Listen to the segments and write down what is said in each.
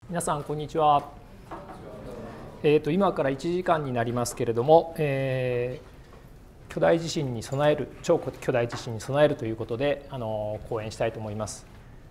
皆さんこんにちは。今から1時間になりますけれども、巨大地震に備える、超巨大地震に備えるということで講演したいと思います。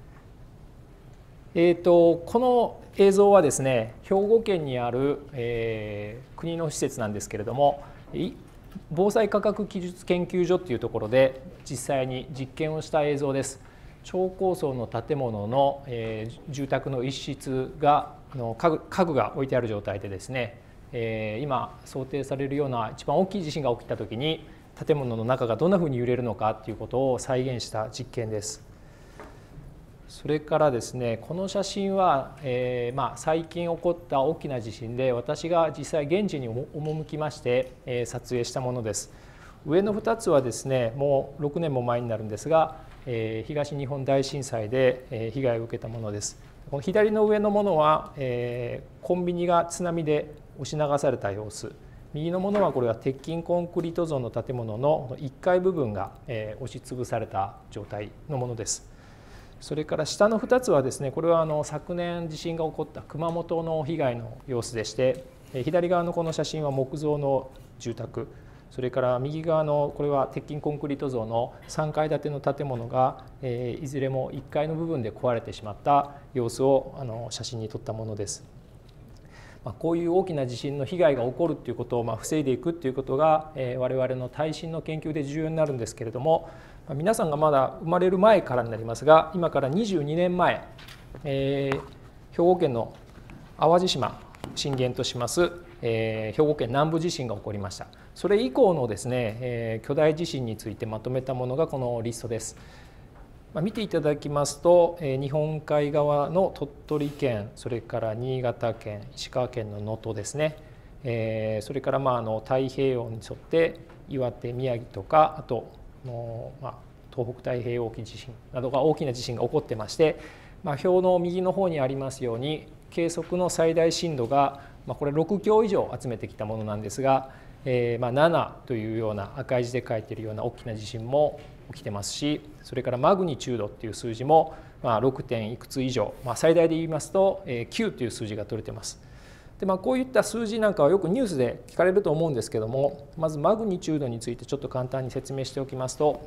この映像はですね、兵庫県にある、国の施設なんですけれども、防災科学技術研究所というところで実際に実験をした映像です。超高層の建物の、住宅の一室が家具が置いてある状態でですね、今想定されるような一番大きい地震が起きた時に建物の中がどんなふうに揺れるのかということを再現した実験です。それからですね、この写真は、最近起こった大きな地震で私が実際現地に赴きまして、撮影したものです。上の2つはですね、もう6年も前になるんですが、東日本大震災で被害を受けたものです。この左の上のものはコンビニが津波で押し流された様子、右のものはこれは鉄筋コンクリート造の建物の1階部分が押しつぶされた状態のものです。それから下の2つはですね、これは昨年地震が起こった熊本の被害の様子でして、左側のこの写真は木造の住宅、それから右側のこれは鉄筋コンクリート造の3階建ての建物がいずれも1階の部分で壊れてしまった様子を写真に撮ったものです。こういう大きな地震の被害が起こるということを防いでいくということが我々の耐震の研究で重要になるんですけれども、皆さんがまだ生まれる前からになりますが、今から22年前、兵庫県の淡路島震源とします兵庫県南部地震が起こりました。それ以降のですね、巨大地震についてまとめたものがこのリストです。見ていただきますと、日本海側の鳥取県、それから新潟県、石川県の能登ですね、それから太平洋に沿って岩手、宮城とか、あと東北太平洋沖地震などが大きな地震が起こってまして、表の右の方にありますように計測の最大震度がこれ6強以上集めてきたものなんですが、7というような赤い字で書いているような大きな地震も起きてますし、それからマグニチュードっていう数字も 6. 点いくつ以上、最大で言いますと9という数字が取れてます。でこういった数字なんかはよくニュースで聞かれると思うんですけども、まずマグニチュードについてちょっと簡単に説明しておきますと、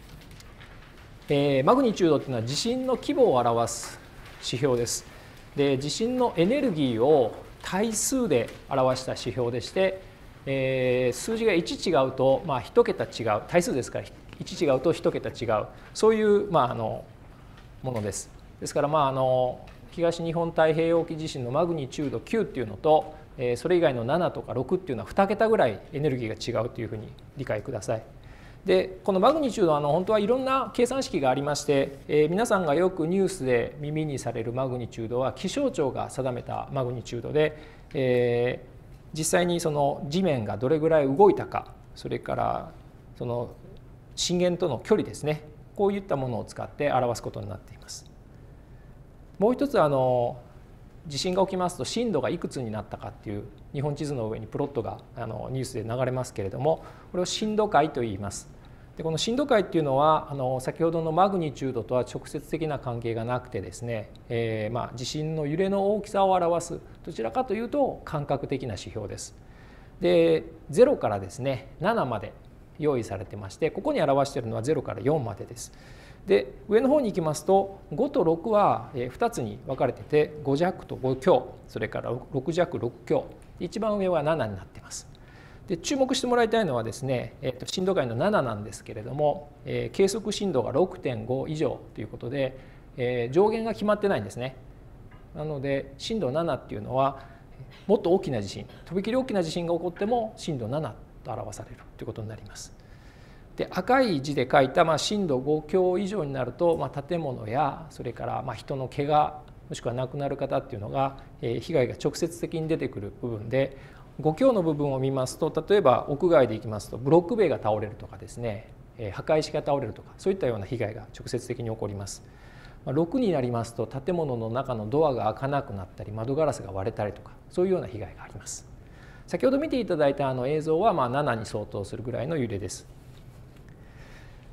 マグニチュードというのは地震の規模を表す指標です。で、地震のエネルギーを対数で表した指標でして、数字が1違うと1桁違う、対数ですから1違うと1桁違う、そういうものです。ですから東日本太平洋沖地震のマグニチュード9っていうのとそれ以外の7とか6っていうのは2桁ぐらいエネルギーが違うというふうに理解ください。で、このマグニチュードは本当はいろんな計算式がありまして、皆さんがよくニュースで耳にされるマグニチュードは気象庁が定めたマグニチュードで、実際にその地面がどれぐらい動いたか、それからその震源との距離ですね、こういったものを使って表すことになっています。もう一つ地震が起きますと震度がいくつになったかっていう日本地図の上にプロットがニュースで流れますけれども、これを震度階と言います。で、この震度階っていうのは先ほどのマグニチュードとは直接的な関係がなくてですね、地震の揺れの大きさを表す、どちらかというと感覚的な指標です。で、0からですね7まで用意されてまして、ここに表しているのは0から4までです。で、上の方に行きますと5と6は2つに分かれてて、5弱と5強、それから6弱6強、一番上は7になっています。で、注目してもらいたいのはですね、震度階の7なんですけれども、計測震度が 6.5 以上ということで、上限が決まってないんですね。なので震度7っていうのはもっと大きな地震、とびきり大きな地震が起こっても震度7と表されるということになります。で、赤い字で書いた震度5強以上になると、建物やそれから人の怪我もしくは亡くなる方っていうのが被害が直接的に出てくる部分で、5強の部分を見ますと、例えば屋外でいきますとブロック塀が倒れるとかですね、墓石が倒れるとか、そういったような被害が直接的に起こります。6になりますと建物の中のドアが開かなくなったり窓ガラスが割れたりとか、そういうような被害があります。先ほど見ていただいた映像は7に相当するぐらいの揺れです。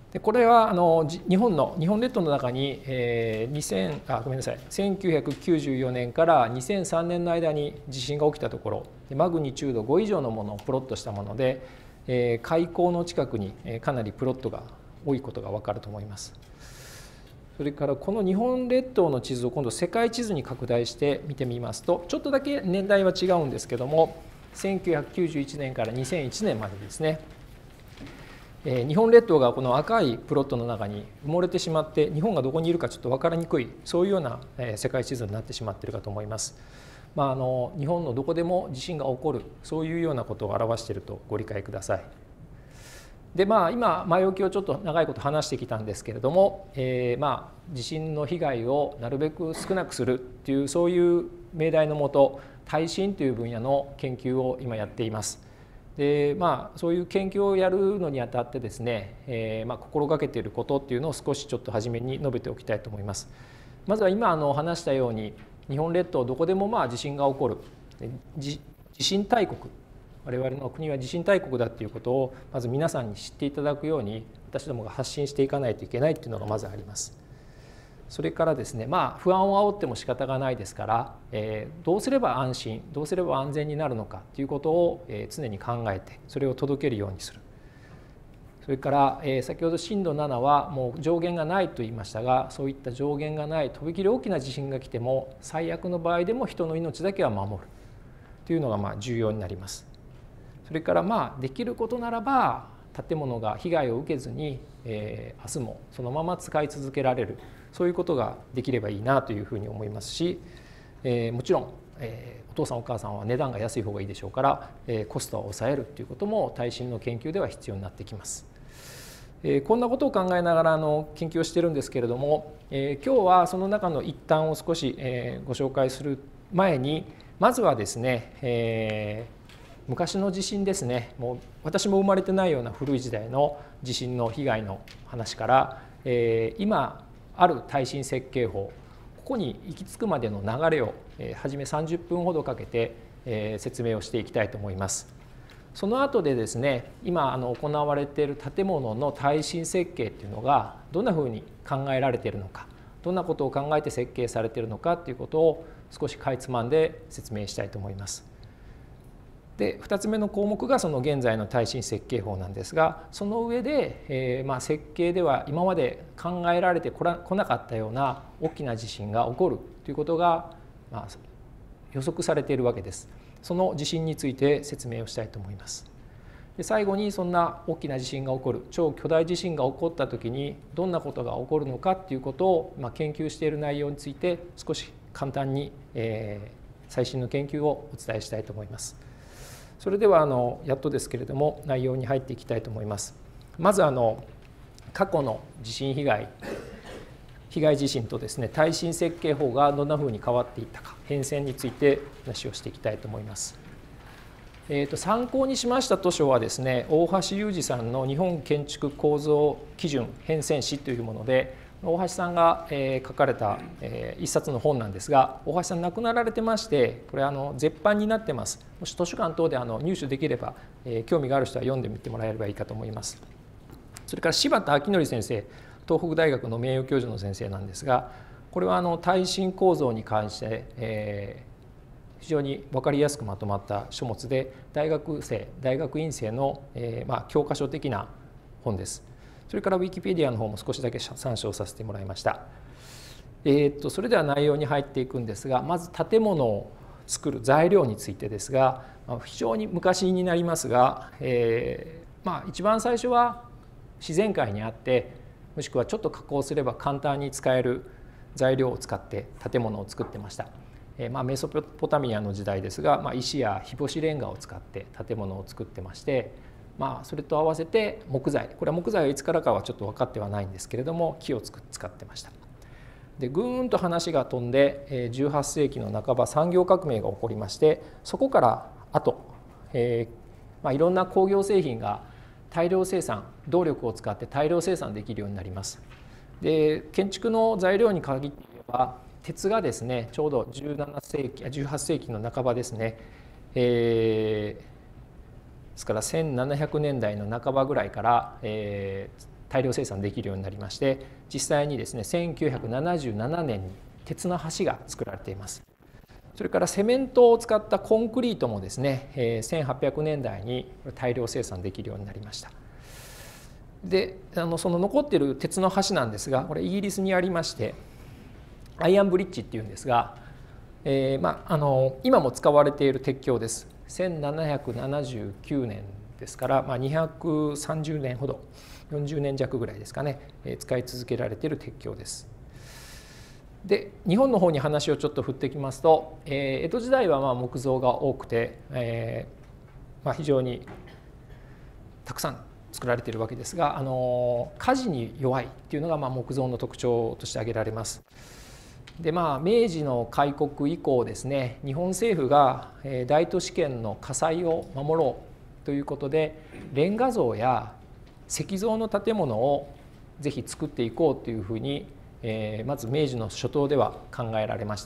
でこれは日本列島の中に、1994年から2003年の間に地震が起きたところ、マグニチュード5以上のものをプロットしたもので、海溝の近くにかなりプロットが多いことが分かると思います。それからこの日本列島の地図を今度世界地図に拡大して見てみますと、ちょっとだけ年代は違うんですけども、1991年から2001年までですね、日本列島がこの赤いプロットの中に埋もれてしまって、日本がどこにいるかちょっと分からにくい、そういうような世界地図になってしまっているかと思います。日本のどこでも地震が起こる、そういうようなことを表しているとご理解ください。で今前置きをちょっと長いこと話してきたんですけれども、地震の被害をなるべく少なくするっていう、そういう命題のもと、耐震という分野の研究を今やっています。でそういう研究をやるのにあたってですね、心がけていることっていうのを少しちょっと初めに述べておきたいと思います。まずは今話したように、日本列島どこでも地震が起こる、地震大国、我々の国は地震大国だということをまず皆さんに知っていただくように、私どもが発信していかないといけないというのがまずあります。それからですね、不安を煽っても仕方がないですから、どうすれば安心、どうすれば安全になるのかということを常に考えて、それを届けるようにする。それから先ほど震度7はもう上限がないと言いましたが、そういった上限がない、とびきり大きな地震が来ても最悪の場合でも人の命だけは守るというのが重要になります。それからできることならば、建物が被害を受けずに、明日もそのまま使い続けられる、そういうことができればいいなというふうに思いますし、もちろん、お父さんお母さんは値段が安い方がいいでしょうから、コストを抑えるということも耐震の研究では必要になってきます。こんなことを考えながら研究をしているんですけれども、今日はその中の一端を少しご紹介する前に、まずはですね、昔の地震ですね、もう私も生まれてないような古い時代の地震の被害の話から、今ある耐震設計法、ここに行き着くまでの流れを初め30分ほどかけて説明をしていきたいと思います。その後でですね、今行われている建物の耐震設計っていうのがどんなふうに考えられているのか、どんなことを考えて設計されているのかということを少しかいつまんで説明したいと思います。で2つ目の項目がその現在の耐震設計法なんですが、その上で、設計では今まで考えられてこなかったような大きな地震が起こるということが、予測されているわけです。その地震について説明をしたいと思います。で最後にそんな大きな地震が起こる、超巨大地震が起こった時にどんなことが起こるのかということを、研究している内容について少し簡単に、最新の研究をお伝えしたいと思います。それではやっとですけれども内容に入っていきたいと思います。まず過去の地震被害地震とですね、耐震設計法がどんなふうに変わっていったか、変遷について話をしていきたいと思います。参考にしました図書はですね、大橋裕二さんの日本建築構造基準変遷史というもので、大橋さんが書かれた一冊の本なんですが、大橋さん亡くなられてまして、これ絶版になってます。もし図書館等で入手できれば、興味がある人は読んでみてもらえればいいかと思います。それから柴田明則先生、東北大学の名誉教授の先生なんですが、これは耐震構造に関して、非常に分かりやすくまとまった書物で、大学院生の教科書的な本です。それからウィキペディアの方も少しだけ参照させてもらいました。それでは内容に入っていくんですが、まず建物を作る材料についてですが、非常に昔になりますが、一番最初は自然界にあって、もしくはちょっと加工すれば簡単に使える材料を使って建物を作ってました。メソポタミアの時代ですが、石や日干しレンガを使って建物を作ってまして、それと合わせて木材、これは木材はいつからかはちょっと分かってはないんですけれども、木を使ってました。でぐーんと話が飛んで18世紀の半ば産業革命が起こりまして、そこからあと、いろんな工業製品が大量生産、動力を使って大量生産できるようになります。で建築の材料に限って言えば、鉄がですね、ちょうど18世紀の半ばですね、ですから1700年代の半ばぐらいから、 大量生産できるようになりまして、実際にですね1977年に鉄の橋が作られています。それからセメントを使ったコンクリートもですね1800年代に大量生産できるようになりました。でその残っている鉄の橋なんですが、これイギリスにありましてアイアンブリッジっていうんですが、今も使われている鉄橋です。1779年ですから、230年ほど40年弱ぐらいですかね、使い続けられている鉄橋です。で日本の方に話をちょっと振ってきますと、江戸時代は木造が多くて、非常にたくさん作られているわけですが、火事に弱いっていうのが木造の特徴として挙げられます。で明治の開国以降ですね、日本政府が大都市圏の火災を守ろうということでレンガ造や石造の建物をぜひ作っていこうというふうにまず明治の初頭では考えられました。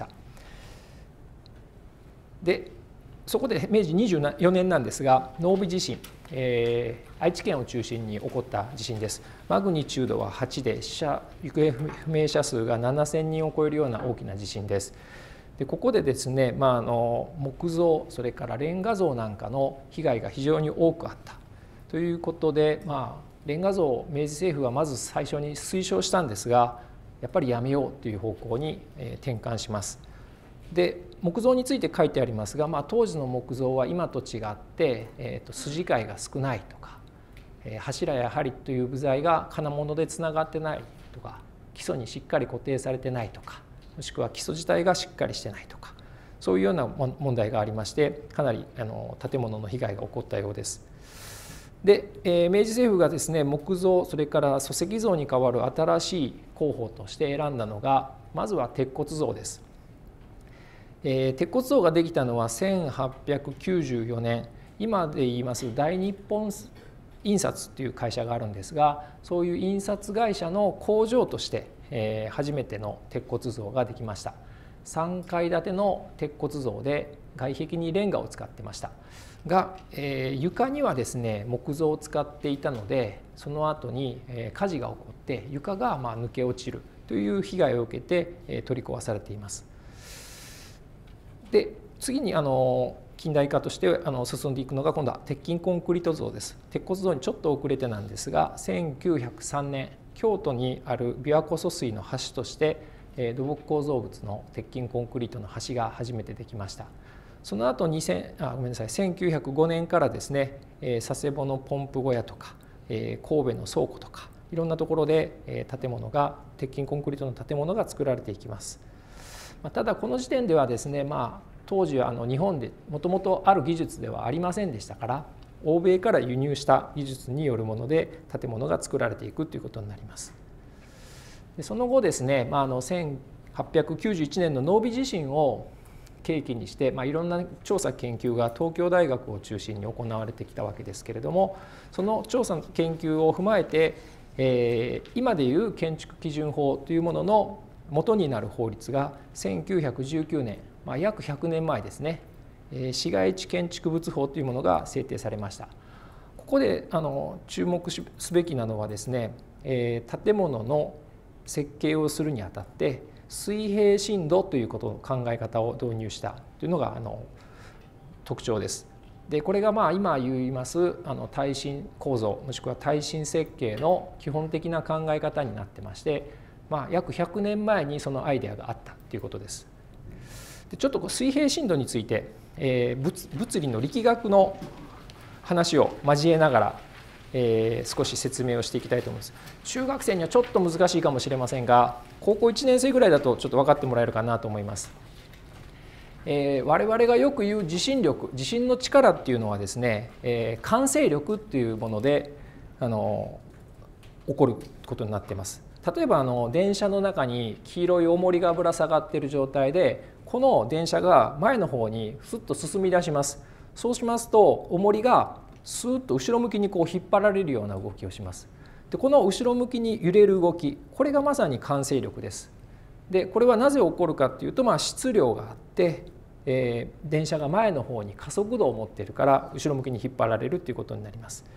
でそこで明治24年なんですが濃尾地震、愛知県を中心に起こった地震です。マグニチュードは8で行方不明者数が7000人を超えるような大きな地震です。でここでですね、木造それからレンガ造なんかの被害が非常に多くあったということで、レンガ造明治政府はまず最初に推奨したんですが、やっぱりやめようという方向に転換します。で木造について書いてありますが、当時の木造は今と違って、筋交いが少ないとか、柱や梁という部材が金物でつながってないとか、基礎にしっかり固定されてないとか、もしくは基礎自体がしっかりしてないとか、そういうような問題がありまして、かなり建物の被害が起こったようです。で明治政府がですね木造それから礎石造に代わる新しい工法として選んだのがまずは鉄骨造です。鉄骨造ができたのは1894年、今で言います大日本印刷という会社があるんですが、そういう印刷会社の工場として初めての鉄骨造ができました。3階建ての鉄骨造で外壁にレンガを使ってましたが、床にはですね木造を使っていたので、その後に火事が起こって床が抜け落ちるという被害を受けて取り壊されています。で次に近代化として進んでいくのが今度は鉄筋コンクリート造です。鉄骨造にちょっと遅れてなんですが、1903年京都にある琵琶湖疎水の橋として土木構造物の鉄筋コンクリートの橋が初めてできました。その後1905年からですね佐世保のポンプ小屋とか神戸の倉庫とかいろんなところで鉄筋コンクリートの建物が作られていきます。ただこの時点ではですね、当時は日本でもともとある技術ではありませんでしたから、欧米から輸入した技術によるもので建物が作られていくということになります。でその後ですね、1891年の濃尾地震を契機にして、いろんな調査研究が東京大学を中心に行われてきたわけですけれども、その調査研究を踏まえて、今でいう建築基準法というものの元になる法律が1919年、約100年前ですね、市街地建築物法というものが制定されました。ここで注目すべきなのはですね、建物の設計をするにあたって水平深度という考え方を導入したというのが特徴です。でこれが今言います耐震構造もしくは耐震設計の基本的な考え方になってまして、約100年前にそのアイデアがあったということです。でちょっと水平深度について、物理の力学の話を交えながら、少し説明をしていきたいと思います。中学生にはちょっと難しいかもしれませんが、高校1年生ぐらいだとちょっと分かってもらえるかなと思います。我々がよく言う地震力、地震の力っていうのはですね、慣性力っていうもので起こることになっています。例えば電車の中に黄色い重りがぶら下がっている状態で、この電車が前の方にスッと進み出します。そうしますと重りがスーッと後ろ向きに引っ張られるような動きをします。でこの後ろ向きに揺れる動き、これがまさに慣性力です。でこれはなぜ起こるかっていうと、質量があって、電車が前の方に加速度を持っているから後ろ向きに引っ張られるということになります。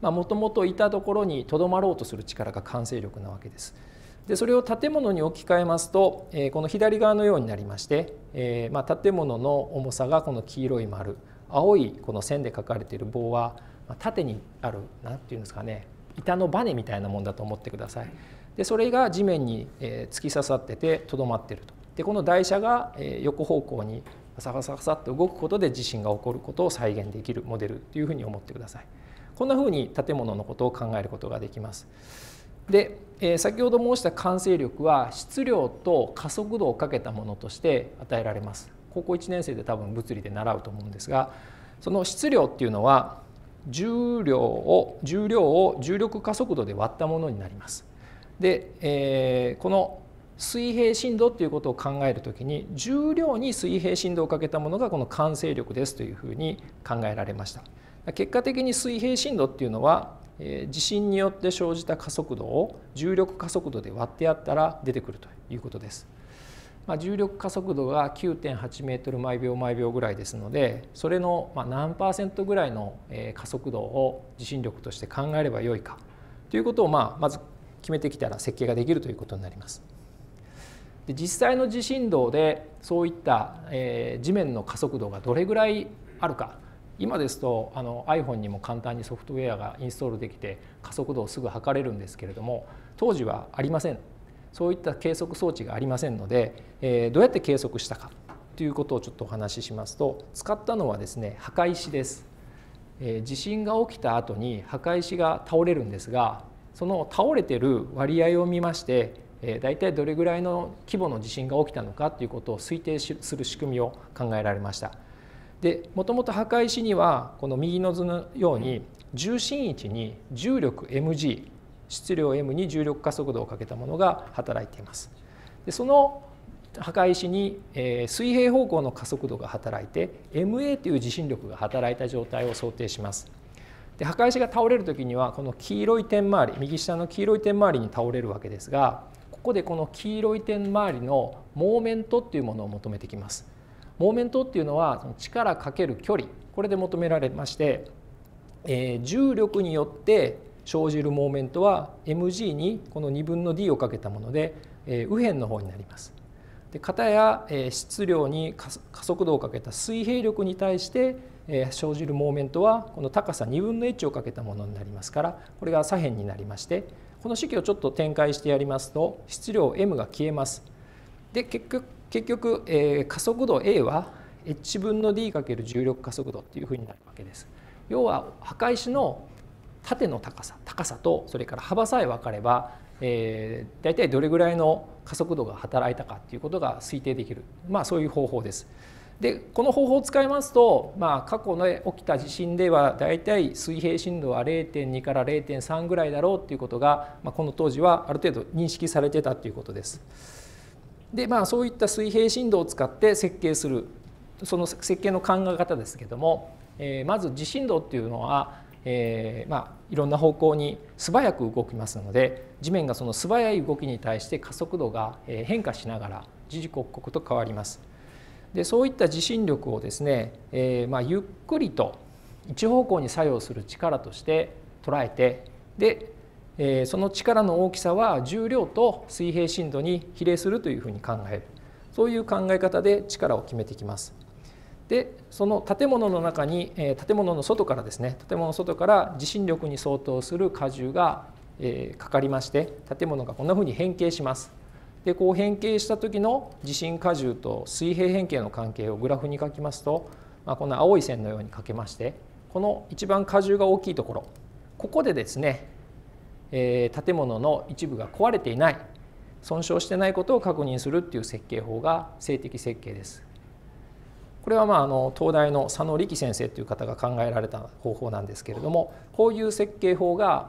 もともといたところにとどまろうとする力が慣性力なわけです。でそれを建物に置き換えますと、この左側のようになりまして、建物の重さがこの黄色い丸、青いこの線で書かれている棒は縦にある何ていうんですかね、板のバネみたいなもんだと思ってください。でそれが地面に突き刺さっててとどまっていると。でこの台車が横方向にササササッと動くことで地震が起こることを再現できるモデルというふうに思ってください。こんなふうに建物のことを考えることができます。で、先ほど申した慣性力は質量と加速度をかけたものとして与えられます。高校1年生で多分物理で習うと思うんですが、その質量っていうのは重量を重力加速度で割ったものになります。で、この水平振動っていうことを考えるときに重量に水平振動をかけたものがこの慣性力ですというふうに考えられました。結果的に水平振動っていうのは地震によって生じた加速度を重力加速度で割ってやったら出てくるということです。重力加速度が 9.8 メートル毎秒毎秒ぐらいですので、それの何%ぐらいの加速度を地震力として考えればよいかということをまず決めてきたら設計ができるということになります。で実際の地震動でそういった地面の加速度がどれぐらいあるか、今ですとiPhone にも簡単にソフトウェアがインストールできて加速度をすぐ測れるんですけれども、当時はありません。そういった計測装置がありませんので、どうやって計測したかということをちょっとお話ししますと、使ったのはですね、墓石です。地震が起きた後に墓石が倒れるんですが、その倒れてる割合を見まして、大体どれぐらいの規模の地震が起きたのかということを推定する仕組みを考えられました。でもともと墓石にはこの右の図のように重心位置に重力 mg、 質量 m に重力加速度をかけたものが働いています。でその墓石に水平方向の加速度が働いて ma という地震力が働いた状態を想定します。で墓石が倒れる時にはこの黄色い点周り、右下の黄色い点周りに倒れるわけですが、ここでこの黄色い点周りのモーメントっていうものを求めてきます。モーメントっていうのはその力かける距離、これで求められまして、重力によって生じるモーメントは mg にこの2分の d をかけたもので、右辺の方になります。で片や質量に加速度をかけた水平力に対して生じるモーメントはこの高さ2分の h をかけたものになりますから、これが左辺になりまして、この式をちょっと展開してやりますと質量 m が消えます。で結局、加速度 a は h 分の d かける重力加速度っていうふうになるわけです。要は墓石の縦の高さとそれから幅さえ分かれば、大体どれぐらいの加速度が働いたかっていうことが推定できる、そういう方法です。でこの方法を使いますと、過去の起きた地震では大体水平振動は 0.2 から 0.3 ぐらいだろうっていうことが、この当時はある程度認識されてたということです。でそういった水平振動を使って設計する、その設計の考え方ですけども、まず地震動っていうのは、いろんな方向に素早く動きますので、地面がその素早い動きに対して加速度が変化しながら時々刻々と変わります。でそういった地震力をですね、ゆっくりと一方向に作用する力として捉えて、でその力の大きさは重量と水平振動に比例するというふうに考える、そういう考え方で力を決めてきます。でその建物の中に建物の外からですね、建物の外から地震力に相当する荷重がかかりまして、建物がこんなふうに変形します。でこう変形した時の地震荷重と水平変形の関係をグラフに書きますと、この青い線のように書けまして、この一番荷重が大きいところ、ここでですね、建物の一部が壊れていない、損傷してないことを確認するっていう設計法が静的設計です。これは東大の佐野力先生という方が考えられた方法なんですけれども、こういう設計法が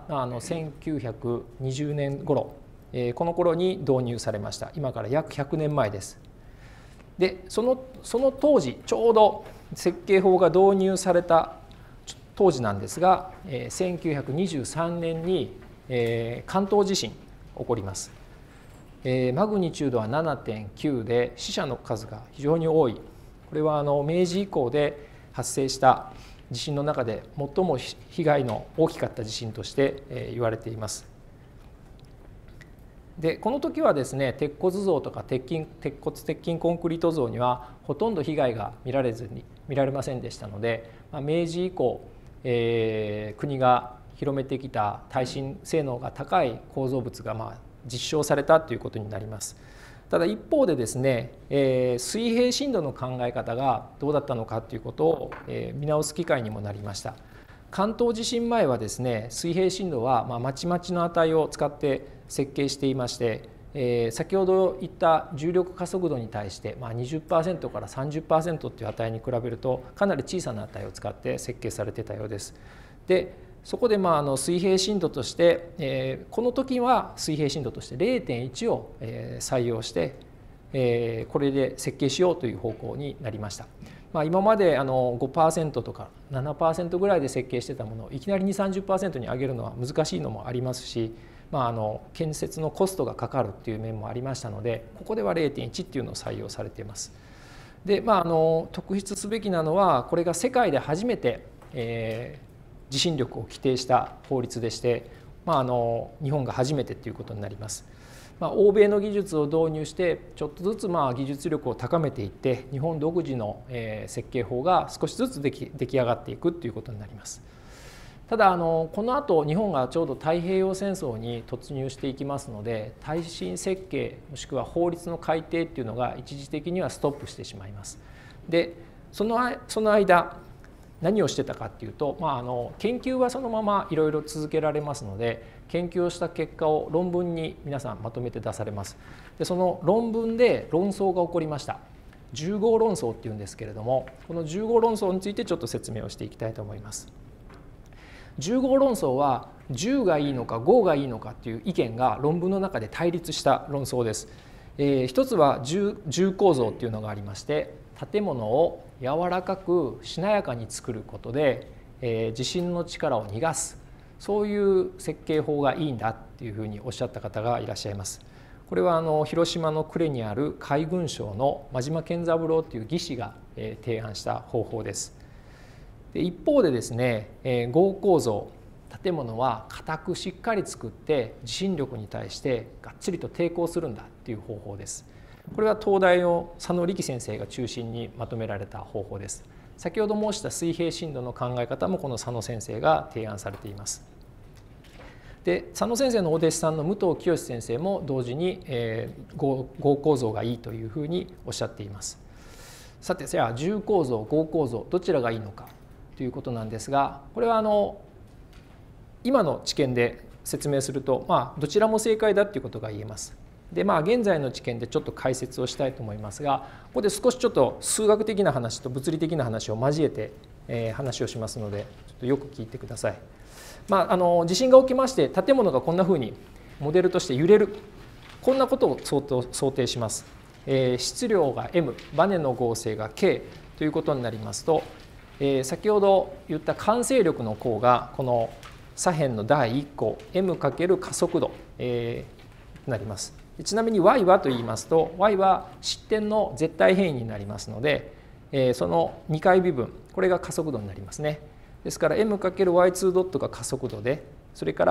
1920年頃、この頃に導入されました。今から約100年前です。でその当時、ちょうど設計法が導入された当時なんですが、1923年に関東地震起こります。マグニチュードは 7.9 で死者の数が非常に多い。これは明治以降で発生した地震の中で最も被害の大きかった地震として言われています。でこの時はですね、鉄骨造とか鉄骨鉄筋コンクリート造にはほとんど被害が見られませんでしたので、明治以降、国が広めてきた耐震性能が高い構造物が実証されたということになります。ただ一方でですね、水平振動の考え方がどうだったのかということを見直す機会にもなりました。関東地震前はですね、水平振動はまちまちの値を使って設計していまして、先ほど言った重力加速度に対して20% から 30% という値に比べるとかなり小さな値を使って設計されていたようです。でそこで水平振動として、この時は水平振動として 0.1 を採用して、これで設計しようという方向になりました。今まで5% とか 7% ぐらいで設計してたものをいきなり 20-30% に上げるのは難しいのもありますし、建設のコストがかかるっていう面もありましたので、ここでは 0.1 っていうのを採用されています。で特筆すべきなのは、これが世界で初めて、地震力を規定した法律でして、日本が初めてということになります。欧米の技術を導入してちょっとずつ技術力を高めていって、日本独自の設計法が少しずつ出来上がっていくということになります。ただこの後日本がちょうど太平洋戦争に突入していきますので、耐震設計もしくは法律の改定っていうのが一時的にはストップしてしまいます。でその間何をしてたかっていうと、研究はそのままいろいろ続けられますので、研究をした結果を論文に皆さんまとめて出されます。でその論文で論争が起こりました。10号論争っていうんですけれども、この10号論争についてちょっと説明をしていきたいと思います。10号論争は10がいいのか5がいいのかっていう意見が論文の中で対立した論争です。一つは10構造っていうのがありまして、建物を柔らかくしなやかに作ることで、地震の力を逃がす、そういう設計法がいいんだっていうふうにおっしゃった方がいらっしゃいます。これは広島の呉にある海軍省の真島健三郎という技師が提案した方法です。で一方でですね、合構造、建物は固くしっかり作って地震力に対してがっちりと抵抗するんだっていう方法です。これは東大の佐野力先生が中心にまとめられた方法です。先ほど申した水平振動の考え方もこの佐野先生が提案されています。で佐野先生のお弟子さんの武藤清先生も同時に、合構造がいいというふうにおっしゃっています。さて、じゃあ10構造合構造どちらがいいのかということなんですが、これは今の知見で説明すると、どちらも正解だということが言えます。で現在の知見でちょっと解説をしたいと思いますが、ここで少しちょっと数学的な話と物理的な話を交えて、話をしますのでちょっとよく聞いてください。地震が起きまして建物がこんなふうにモデルとして揺れる、こんなことを想定します。質量が M、バネの合成が K ということになりますと、先ほど言った慣性力の項がこの左辺の第1項 m× 加速度、なります。ちなみに y はと言いますと y は失点の絶対変異になりますので、その2回微分、これが加速度になりますね。ですから m×y2 ドットが加速度で、それから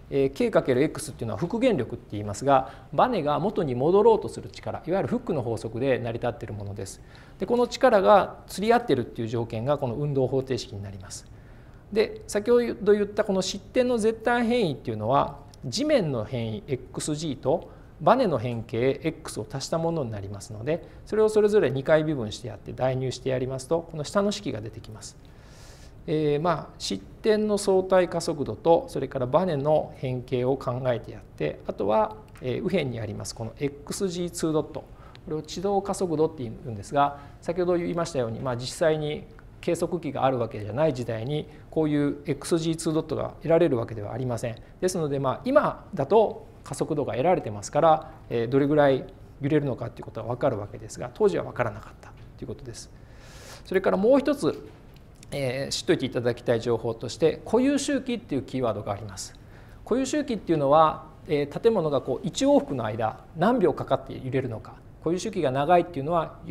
k×x っていうのは復元力って言いますが、バネが元に戻ろうとする力、いわゆるフックの法則で成り立っているものです。でこの力が釣り合っているっていう条件がこの運動方程式になります。で先ほど言ったこの失点の絶対変異っていうのは、地面の変異 xg とバネの変形 x を足したものになりますので、それをそれぞれ2回微分してやって代入してやりますと、この下の式が出てきます。失点の相対加速度とそれからバネの変形を考えてやって、あとは右辺にありますこの xg2 ドット、これを地動加速度っていうんですが、先ほど言いましたように、実際に計測器があるわけじゃない時代にこういう xg2 ドットが得られるわけではありません。ですので今だと加速度が得られてますから、どれぐらい揺れるのかということは分かるわけですが、当時は分からなかったということです。それからもう一つ、知っておいていただきたい情報として固有周期っていうキーワードがあります。固有周期っていうのは、建物が1往復の間何秒かかって揺れるのか、固有周期が長いっていうのはゆっ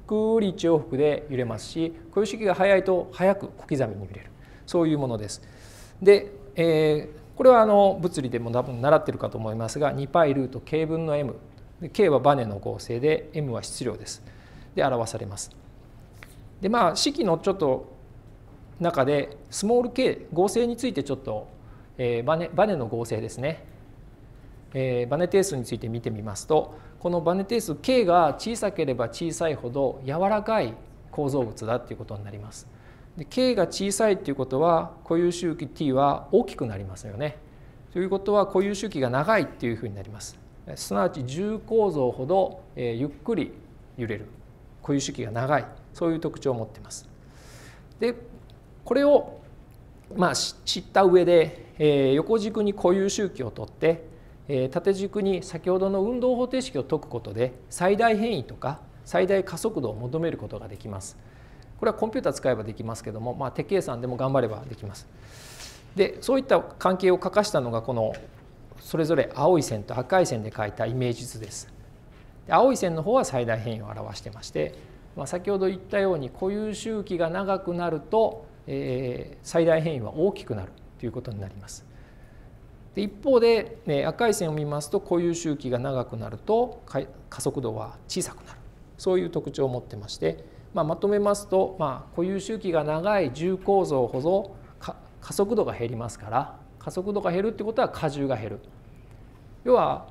くり一往復で揺れますし、固有周期が速いと速く小刻みに揺れる、そういうものです。で、これは物理でも多分習っているかと思いますが、2πルート k 分の m、k はバネの合成で m は質量です。で表されます。で式のちょっと中でスモール k 合成についてちょっと、バネの合成ですね、バネ定数について見てみますと、このバネ定数 k が小さければ小さいほど柔らかい構造物だということになります。で k が小さいということは固有周期 t は大きくなりますよね。ということは固有周期が長いっていうふうになります。すなわち重構造ほどゆっくり揺れる、固有周期が長い、そういう特徴を持っています。でこれを知った上で横軸に固有周期をとって縦軸に先ほどの運動方程式を解くことで最大変異とか最大加速度を求めることができます。これはコンピューター使えばできますけども、手計算でも頑張ればできます。でそういった関係を書かしたのがこのそれぞれ青い線と赤い線で書いたイメージ図です。青い線の方は最大変異を表してまして、先ほど言ったように固有周期が長くなると、最大変異は大きくなるということになります。で一方で、赤い線を見ますと固有周期が長くなると加速度は小さくなる、そういう特徴を持ってまして、まとめますと、固有周期が長い重構造ほど加速度が減りますから、加速度が減るってことは荷重が減る。要は、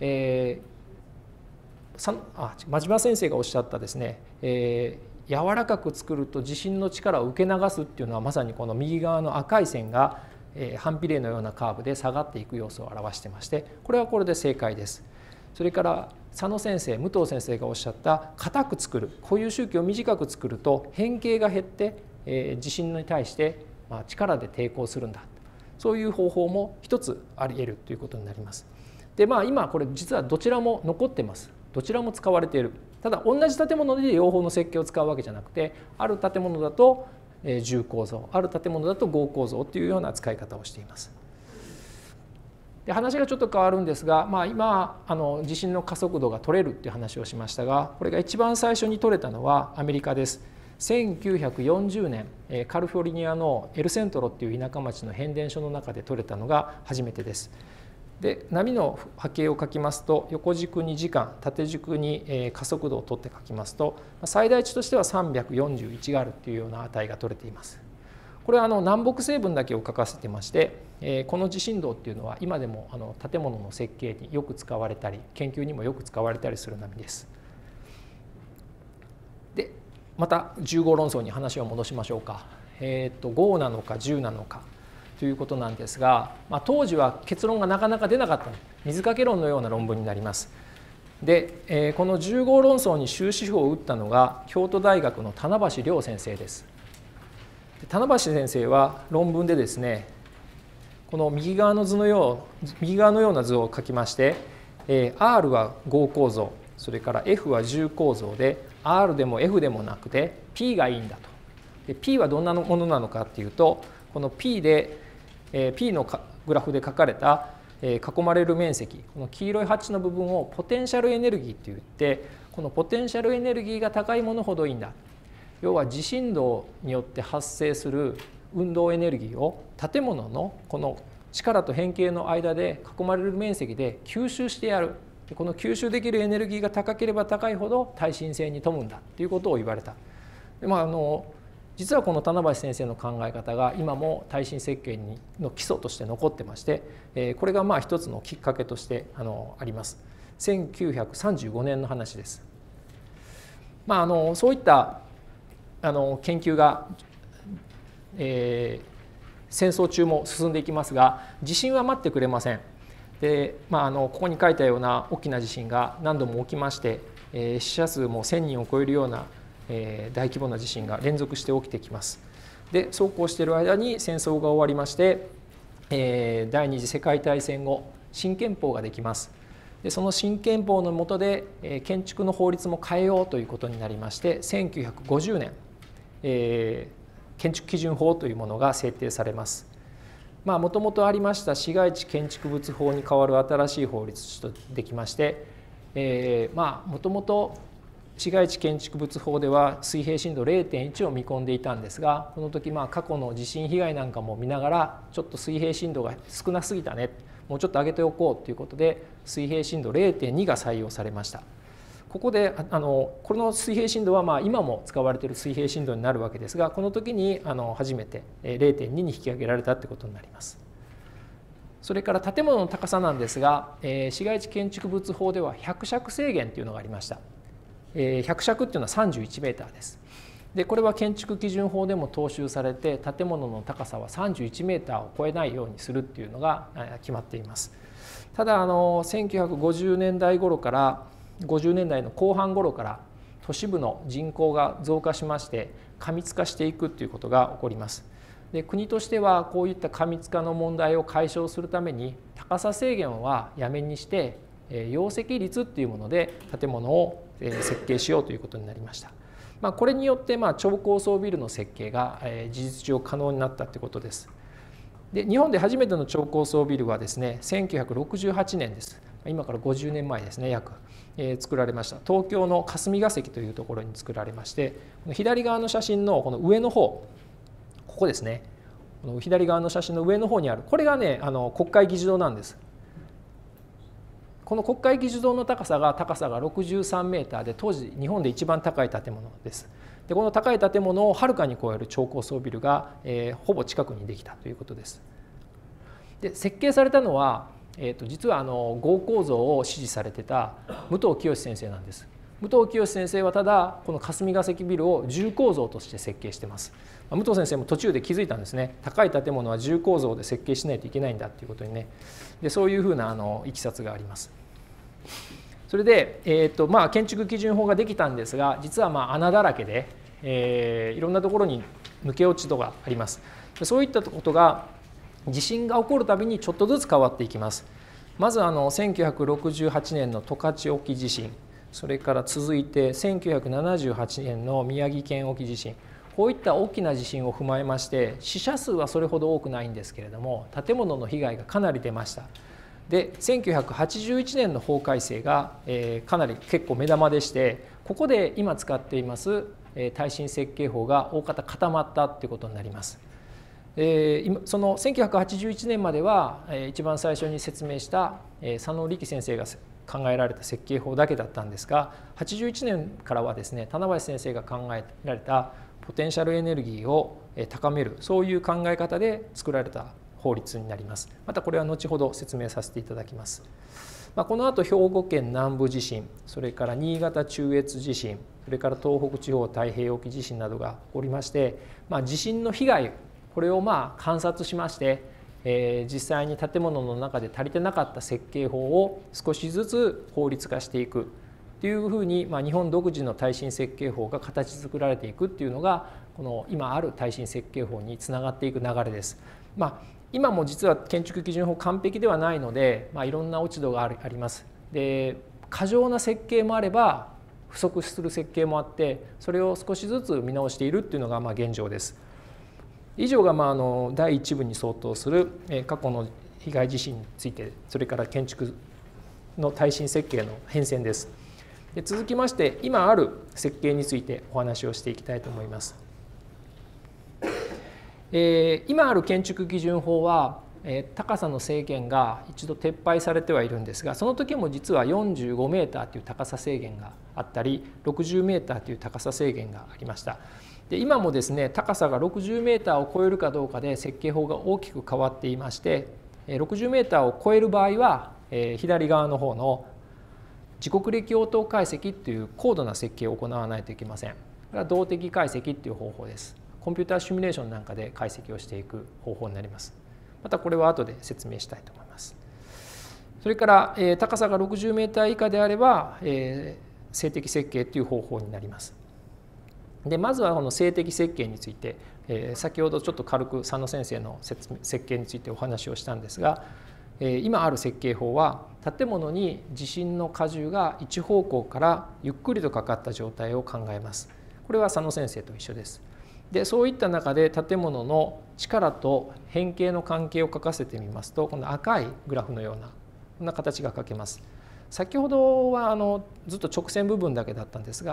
真島先生がおっしゃったですね、柔らかく作ると地震の力を受け流すっていうのはまさにこの右側の赤い線が反比例のようなカーブで下がっていく様子を表してまして、これはこれで正解です。それから佐野先生、武藤先生がおっしゃった硬く作る、固有周期を短く作ると変形が減って地震に対して力で抵抗するんだ、そういう方法も一つあり得るということになります。で今これ実はどちらも残ってます。どちらも使われている。ただ同じ建物で両方の設計を使うわけじゃなくて、ある建物だと重構造、ある建物だと合構造というような使い方をしています。で話がちょっと変わるんですが、今地震の加速度が取れるっていう話をしましたが、これが一番最初に取れたのはアメリカです。1940年カリフォルニアのエルセントロっていう田舎町の変電所の中で取れたのが初めてです。で波の波形を書きますと、横軸に時間、縦軸に加速度を取って書きますと、最大値としては341があるというような値が取れています。これは南北成分だけを書かせてまして、この地震動っていうのは今でも建物の設計によく使われたり研究にもよく使われたりする波です。でまた10号論争に話を戻しましょうか。5なのか10なのかということなんですが、当時は結論がなかなか出なかった水かけ論のような論文になります。で、この10号論争に終止符を打ったのが京都大学の棚橋亮先生です。棚橋先生は論文でですね、この右側のような図を書きまして、R は合構造、それから F は重構造で R でも F でもなくて P がいいんだと。で P はどんなものなのかっていうと、この P のグラフで書かれた囲まれる面積、この黄色いハッチの部分をポテンシャルエネルギーといって、このポテンシャルエネルギーが高いものほどいいんだ。要は地震動によって発生する運動エネルギーを建物のこの力と変形の間で囲まれる面積で吸収してやる。この吸収できるエネルギーが高ければ高いほど耐震性に富むんだということを言われた。で実はこの棚橋先生の考え方が今も耐震設計の基礎として残ってまして、これが一つのきっかけとしてあります。1935年の話です。そういった研究が、戦争中も進んでいきますが、地震は待ってくれません。で、ここに書いたような大きな地震が何度も起きまして、死者数も1000人を超えるような大規模な地震が連続して起きてきます。でそうこうしている間に戦争が終わりまして、第二次世界大戦後新憲法ができます。でその新憲法の下で建築の法律も変えようということになりまして、1950年、建築基準法というものが制定されます。もともとありました市街地建築物法に代わる新しい法律とできまして、もともと市街地建築物法では水平震度 0.1 を見込んでいたんですが、この時過去の地震被害なんかも見ながら、ちょっと水平震度が少なすぎたね、もうちょっと上げておこうということで水平震度 0.2 が採用されました。ここでこの水平震度は今も使われている水平震度になるわけですが、この時に初めて 0.2 に引き上げられたということになります。それから建物の高さなんですが、市街地建築物法では100尺制限というのがありました。100尺っていうのは31メーターです。でこれは建築基準法でも踏襲されて、建物の高さは31メーターを超えないようにするっていうのが決まっています。ただ1950年代頃から50年代の後半頃から都市部の人口が増加しまして過密化していくということが起こります。で国としてはこういった過密化の問題を解消するために高さ制限はやめにして容積率っていうもので建物を設計しようということになりました。これによって超高層ビルの設計が事実上可能になったということです。で日本で初めての超高層ビルはですね1968年です。今から50年前ですね約作られました。東京の霞が関というところに作られまして、左側の写真のこの上の方、ここですね、この左側の写真の上の方にあるこれがね国会議事堂なんです。この国会議事堂の高さが63メーターで、当時日本で一番高い建物です。でこの高い建物をはるかに超える超高層ビルが、ほぼ近くにできたということです。で設計されたのは、実は合構造を指示されてた武藤清先生なんです。武藤清先生はただこの霞が関ビルを重構造として設計しています。武藤先生も途中で気づいたんですね。高い建物は重構造で設計しないといけないんだっていうことにね。でそういうふうないきさつがあります。それで、建築基準法ができたんですが、実は穴だらけで、いろんなところに抜け落ち度があります。そういったことが地震が起こるたびにちょっとずつ変わっていきます。まず1968年の十勝沖地震、それから続いて1978年の宮城県沖地震、こういった大きな地震を踏まえまして、死者数はそれほど多くないんですけれども建物の被害がかなり出ました。で1981年の法改正が、かなり結構目玉でして、ここで今使っています耐震設計法が大方固まったということになります。その1981年までは一番最初に説明した佐野力先生が考えられた設計法だけだったんですが、81年からはですね棚橋先生が考えられたポテンシャルエネルギーを高める、そういう考え方で作られた法律になります。またこれは後ほど説明させていただきます。この後兵庫県南部地震、それから新潟中越地震、それから東北地方太平洋沖地震などが起こりまして、地震の被害これを観察しまして、実際に建物の中で足りてなかった設計法を少しずつ法律化していくというふうに、日本独自の耐震設計法が形作られていくっていうのがこの今ある耐震設計法につながっていく流れです。今も実は建築基準法完璧ではないので、いろんな落ち度があります。で過剰な設計もあれば不足する設計もあって、それを少しずつ見直しているっていうのが現状です。以上が第1部に相当する過去の被害地震について、それから建築の耐震設計の変遷です。で続きまして今ある設計についてお話をしていきたいと思います。今ある建築基準法は高さの制限が一度撤廃されてはいるんですが、その時も実は45メーターという高さ制限があったり60メーターという高さ制限がありました。で今もですね高さが60メーターを超えるかどうかで設計法が大きく変わっていまして、60メーターを超える場合は左側の方の自国歴応答解析という高度な設計を行わないといけません。これは動的解析という方法です。コンピューターシミュレーションなんかで解析をしていく方法になります。またこれは後で説明したいと思います。それから高さが60メーター以下であれば静的設計という方法になります。でまずはこの静的設計について、先ほどちょっと軽く佐野先生の設計についてお話をしたんですが、今ある設計法は建物に地震の荷重が一方向からゆっくりとかかった状態を考えます。これは佐野先生と一緒です。でそういった中で建物の力と変形の関係を書かせてみますと、この赤いグラフのようなこんな形が書けます。先ほどはずっと直線部分だけだったんですが、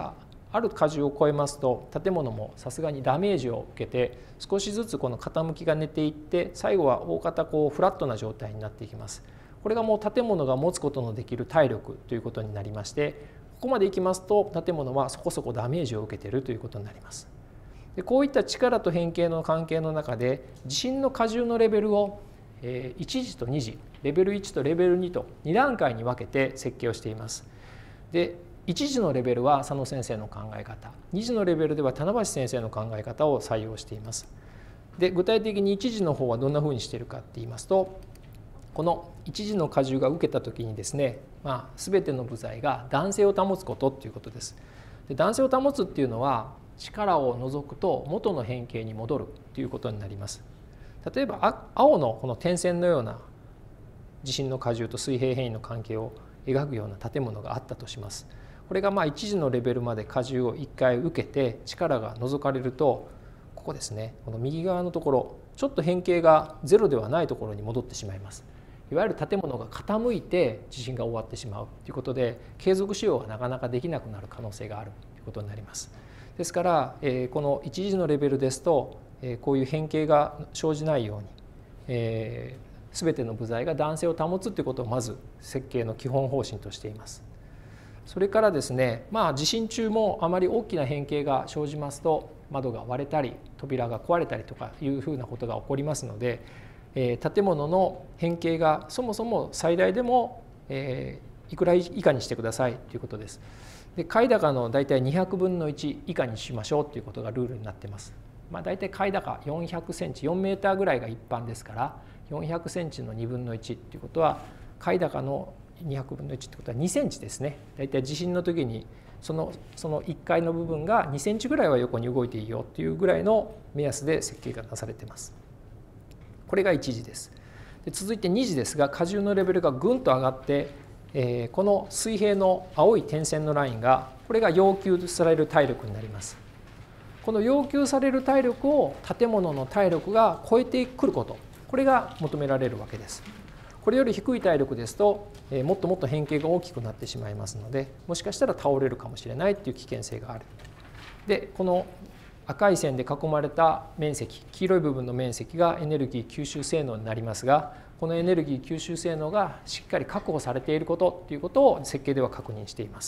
ある荷重を超えますと建物もさすがにダメージを受けて少しずつこの傾きが寝ていって最後は大方こうフラットな状態になっていきます。これがもう建物が持つことのできる体力ということになりまして、ここまでいきますと建物はそこそこダメージを受けているということになります。でこういった力と変形の関係の中で地震の荷重のレベルを1次と2次、レベル1とレベル2と2段階に分けて設計をしています。で1次のレベルは佐野先生の考え方、2次のレベルでは棚橋先生の考え方を採用しています。で具体的に1次の方はどんなふうにしているかって言いますと、この1次の荷重が受けた時にですね、全ての部材が弾性を保つことっていうことです。で弾性を保つっていうのは力を除くと元の変形に戻るということになります。例えば青のこの点線のような地震の荷重と水平変異の関係を描くような建物があったとします。これが1次のレベルまで荷重を1回受けて力が除かれると、ここですね、この右側のところちょっと変形がゼロではないところに戻ってしまいます。いわゆる建物が傾いて地震が終わってしまうということで、継続使用がなかなかできなくなる可能性があるということになります。ですからこの1次のレベルですとこういう変形が生じないように全ての部材が弾性を保つということをまず設計の基本方針としています。それからですね、地震中もあまり大きな変形が生じますと窓が割れたり扉が壊れたりとかいうふうなことが起こりますので、建物の変形がそもそも最大でもいくら以下にしてくださいということです。で階高のだいたい200分の1以下にしましょうということがルールになっています。だいたい階高400センチ4メーターぐらいが一般ですから、400センチの2分の1ということは階高の200分の1ってことは2センチですね。だいたい地震の時にその1階の部分が2センチぐらいは横に動いていいよというぐらいの目安で設計がなされています。これが1次です。で続いて2次ですが、荷重のレベルがぐんと上がって、この水平の青い点線のラインがこれが要求される体力になります。この要求される体力を建物の体力が超えてくること、これが求められるわけです。これより低い体力ですともっともっと変形が大きくなってしまいますので、もしかしたら倒れるかもしれないという危険性がある。でこの赤い線で囲まれた面積、黄色い部分の面積がエネルギー吸収性能になりますが、このエネルギー吸収性能がしっかり確保されていることということを設計では確認しています。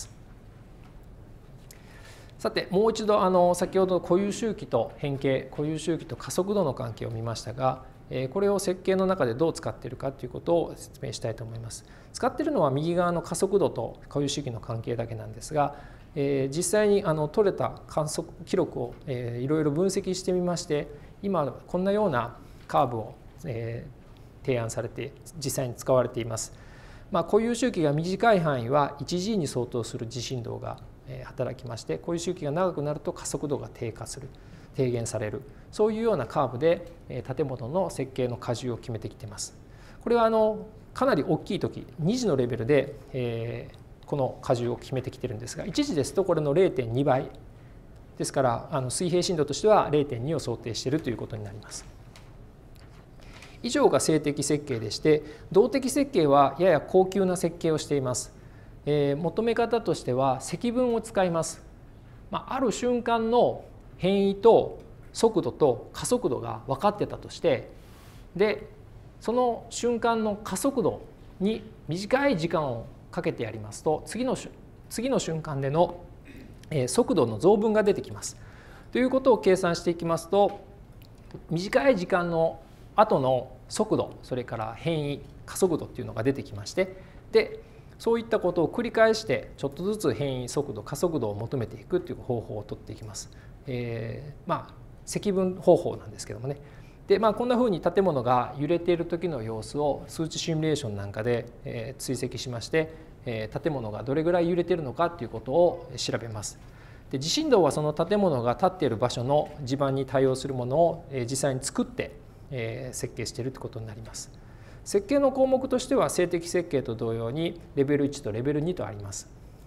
さてもう一度先ほど固有周期と変形、固有周期と加速度の関係を見ましたが、これを設計の中でどう使っているかということを説明したいと思います。使っているのは右側の加速度と固有周期の関係だけなんですが、実際に取れた観測記録をいろいろ分析してみまして、今こんなようなカーブを提案されて実際に使われています。固有周期が短い範囲は 1G に相当する地震動が働きまして、固有周期が長くなると加速度が低下する、低減される、そういうようなカーブで建物の設計の荷重を決めてきています。これはかなり大きい時2次のレベルでこの荷重を決めてきてるんですが、1次ですとこれの 0.2 倍ですから、水平振動としては 0.2 を想定しているということになります。以上が静的設計でして、動的設計はやや高級な設計をしています。求め方としては積分を使います。ある瞬間の変異と速度と加速度が分かってたとして、でその瞬間の加速度に短い時間をかけてやりますと、次の瞬間での速度の増分が出てきます。ということを計算していきますと、短い時間の後の速度、それから変異加速度っていうのが出てきまして、でそういったことを繰り返してちょっとずつ変異速度加速度を求めていくという方法をとっていきます。積分方法なんですけどもね。でこんなふうに建物が揺れている時の様子を数値シミュレーションなんかで追跡しまして、建物がどれぐらい揺れているのかということを調べます。で地震動はその建物が立っている場所の地盤に対応するものを実際に作って設計しているということになります。設計の項目としては静的設計と同様にレベル1とレベル2とあります。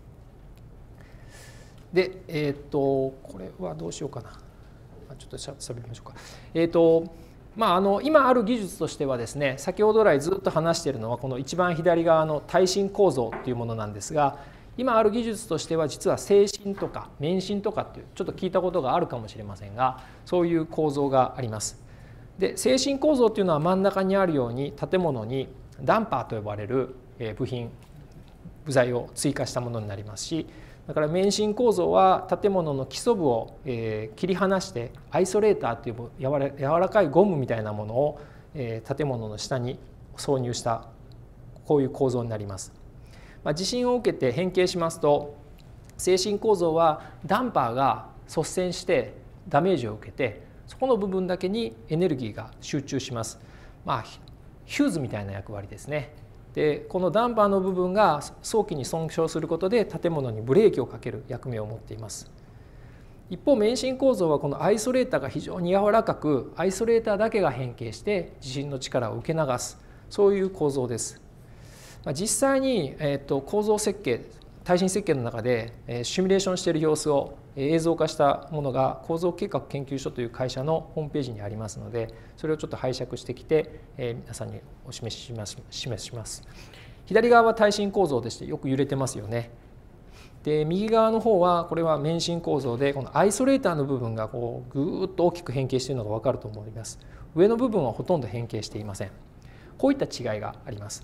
でこれはどうしようかな、ちょっとしゃべりましょうか。今ある技術としてはですね、先ほど来ずっと話しているのはこの一番左側の耐震構造というものなんですが、 今ある技術としては実は制震とか免震とかっていうちょっと聞いたことがあるかもしれませんが、そういう構造があります。で制震構造っていうのは真ん中にあるように建物にダンパーと呼ばれる部材を追加したものになりますし、だから免震構造は建物の基礎部を切り離してアイソレーターという柔らかいゴムみたいなものを建物の下に挿入したこういう構造になります。地震を受けて変形しますと、制震構造はダンパーが率先してダメージを受けて、そこの部分だけにエネルギーが集中します。ヒューズみたいな役割ですね。でこのダンパーの部分が早期に損傷することで建物にブレーキをかける役目を持っています。一方免震構造はこのアイソレーターが非常に柔らかく、アイソレーターだけが変形して地震の力を受け流す、そういう構造です。実際に構造設計、耐震設計の中でシミュレーションしている様子を映像化したものが構造計画研究所という会社のホームページにありますので、それをちょっと拝借してきて皆さんにお示しします。左側は耐震構造でしてよく揺れてますよね。で右側の方はこれは免震構造で、このアイソレーターの部分がこうぐーっと大きく変形しているのが分かると思います。上の部分はほとんど変形していません。こういった違いがあります。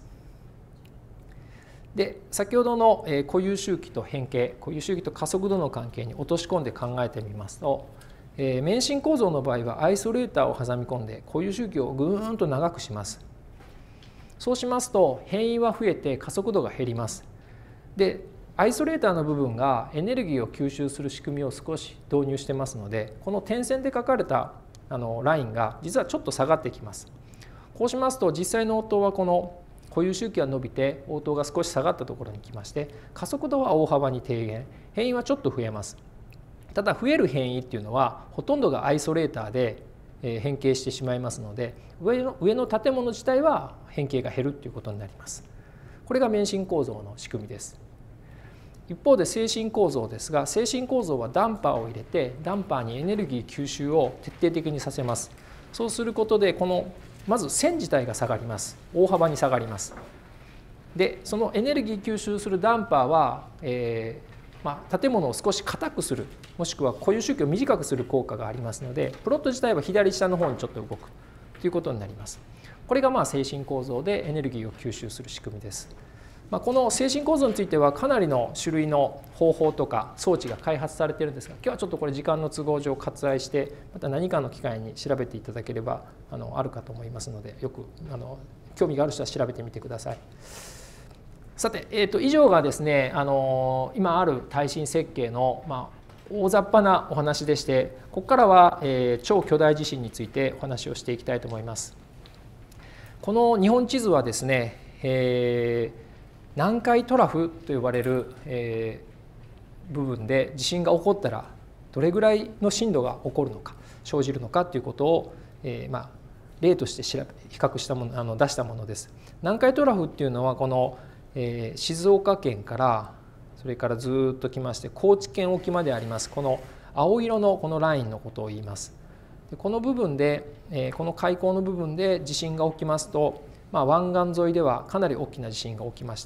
で先ほどの固有周期と変形、固有周期と加速度の関係に落とし込んで考えてみますと、免震構造の場合はアイソレーターを挟み込んで固有周期をぐーんと長くします。そうしますと変異は増えて加速度が減ります。でアイソレーターの部分がエネルギーを吸収する仕組みを少し導入してますので、この点線で書かれたラインが実はちょっと下がってきます。こうしますと実際の応答はこの固有周期が伸びて応答が少し下がったところに来まして、加速度は大幅に低減、変異はちょっと増えます。ただ増える変異っていうのはほとんどがアイソレーターで変形してしまいますので、上の建物自体は変形が減るということになります。これが免震構造の仕組みです。一方で制震構造ですが、制震構造はダンパーを入れてダンパーにエネルギー吸収を徹底的にさせます。そうすることでまず線自体が下がります。大幅に下がります。でそのエネルギー吸収するダンパーは、建物を少し硬くする、もしくは固有周期を短くする効果がありますので、プロット自体は左下の方にちょっと動くということになります。これが制震構造でエネルギーを吸収する仕組みです。この制震構造についてはかなりの種類の方法とか装置が開発されているんですが、今日はちょっとこれ時間の都合上割愛して、また何かの機会に調べていただければあるかと思いますので、よく興味がある人は調べてみてください。さて、以上がですね今ある耐震設計の、大雑把なお話でして、ここからは、超巨大地震についてお話をしていきたいと思います。この日本地図はですね、南海トラフと呼ばれる、部分で地震が起こったらどれぐらいの震度が起こるのか生じるのかということを、例として比較したもの出したものです。南海トラフっていうのはこの、静岡県からそれからずっと来まして高知県沖までありますこの青色のこのラインのことを言います。でこの部分で、この海溝の部分で地震が起きますと、湾岸沿いではかなり大きな地震が起きまして、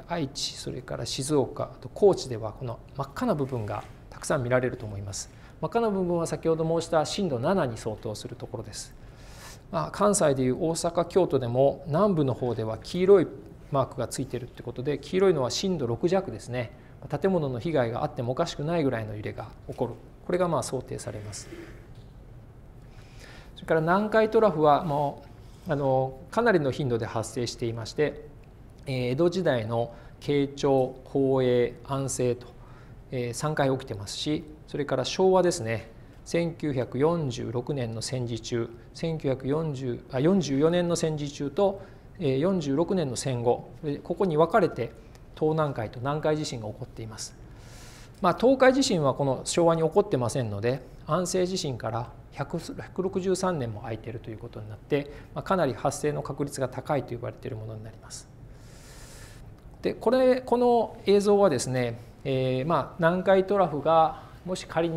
愛知それから静岡あと高知ではこの真っ赤な部分がたくさん見られると思います。真っ赤な部分は先ほど申した震度7に相当するところです。関西でいう大阪京都でも南部の方では黄色いマークがついているということで、黄色いのは震度6弱ですね。建物の被害があってもおかしくないぐらいの揺れが起こる、これが想定されます。それから南海トラフはもうかなりの頻度で発生していまして、江戸時代の慶長宝永安政と3回起きてますし、それから昭和ですね、1946年の戦時中、44年の戦時中と46年の戦後、ここに分かれて東南海と南海地震が起こっています。東海地震はこの昭和に起こってませんので、安政地震から163年も空いているということになって、かなり発生の確率が高いと言われているものになります。でこの映像はですね、南海トラフがもし仮に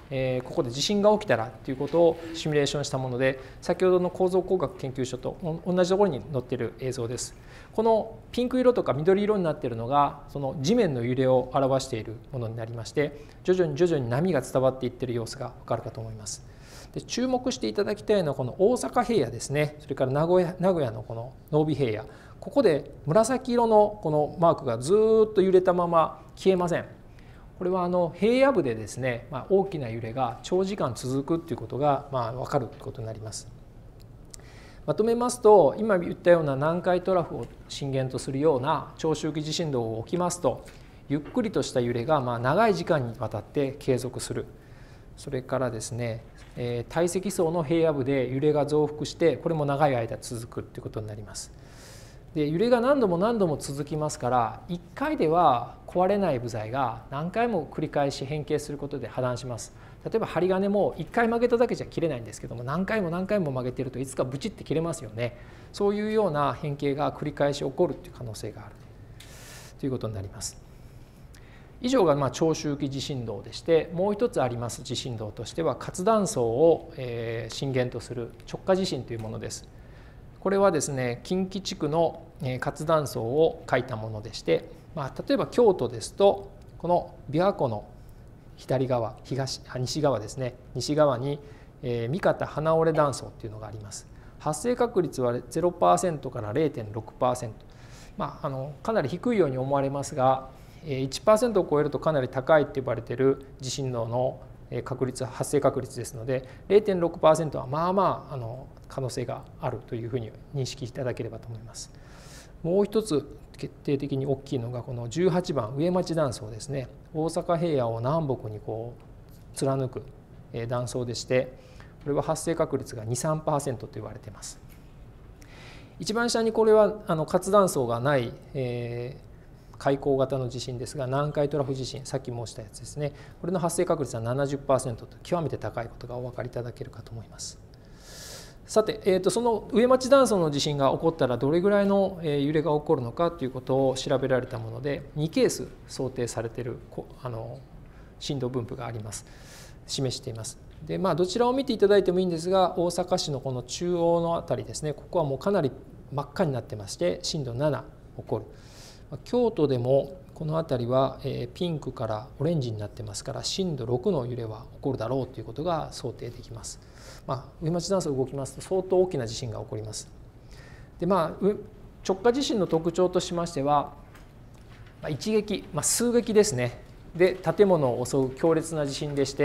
ここで地震が起きたらということをシミュレーションしたもので、先ほどの構造工学研究所と同じところに載っている映像です。このピンク色とか緑色になっているのがその地面の揺れを表しているものになりまして、徐々に波が伝わっていっている様子が分かるかと思います。で注目していただきたいのはこの大阪平野ですね。それから名古屋のこの濃尾平野、ここで紫色のこのマークがずっと揺れたまま消えません。これは平野部でですね、大きな揺れが長時間続くということが分かることになります。まとめますと、今言ったような南海トラフを震源とするような長周期地震動が起きますと、ゆっくりとした揺れが長い時間にわたって継続する。それからですね、堆積層の平野部で揺れが増幅して、これも長い間続くということになります。で揺れが何度も続きますから、1回では壊れない部材が何回も繰り返し変形することで破断します。例えば針金も1回曲げただけじゃ切れないんですけども、何回も曲げているといつかブチって切れますよね。そういうような変形が繰り返し起こるという可能性があるということになります。以上が長周期地震動でして、もう一つあります地震動としては活断層を震源とする直下地震というものです。これはですね、近畿地区の活断層を書いたものでして、例えば京都ですとこの琵琶湖の左側西側ですね、西側に三方花折れ断層というのがあります。発生確率は 0% から 0.6%、かなり低いように思われますが、1% を超えるとかなり高いと呼ばれている地震動の発生確率ですので、 0.6% は可能性があるというふうに認識いただければと思います。もう一つ決定的に大きいのがこの18番上町断層ですね。大阪平野を南北に貫く断層でして、これは発生確率が 2-3% と言われています。一番下にこれは活断層がない海溝型の地震ですが、南海トラフ地震、さっき申したやつですね。これの発生確率は 70% と極めて高いことがお分かりいただけるかと思います。さて、その上町断層の地震が起こったらどれぐらいの揺れが起こるのかということを調べられたもので、2ケース想定されている震度分布があります。示しています。でどちらを見ていただいてもいいんですが、大阪市のこの中央の辺りですね、ここはもうかなり真っ赤になってまして、震度7起こる。京都でもこの辺りはピンクからオレンジになってますから、震度6の揺れは起こるだろうということが想定できます。上町断層が動きますと相当大きな地震が起こります。で直下地震の特徴としましては、一撃、数撃ですね、で建物を襲う強烈な地震でして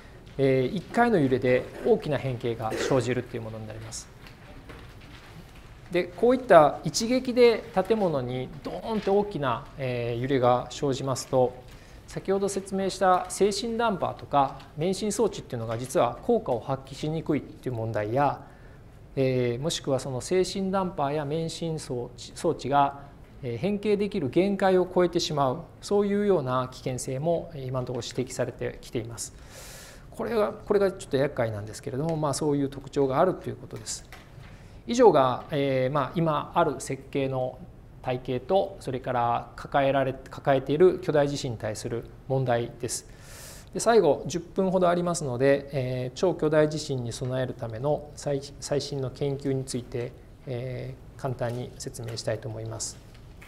、1回の揺れで大きな変形が生じるというものになります。でこういった一撃で建物にドーンと大きな揺れが生じますと、先ほど説明した制震ダンパーとか免震装置っていうのが実は効果を発揮しにくいっていう問題や、もしくはその制震ダンパーや免震装置が変形できる限界を超えてしまう、そういうような危険性も今のところ指摘されてきています。これがちょっと厄介なんですけれども、そういう特徴があるということです。以上が、今ある設計の体系と、それから抱えている巨大地震に対する問題です。で最後10分ほどありますので、超巨大地震に備えるための最新の研究について、簡単に説明したいと思います。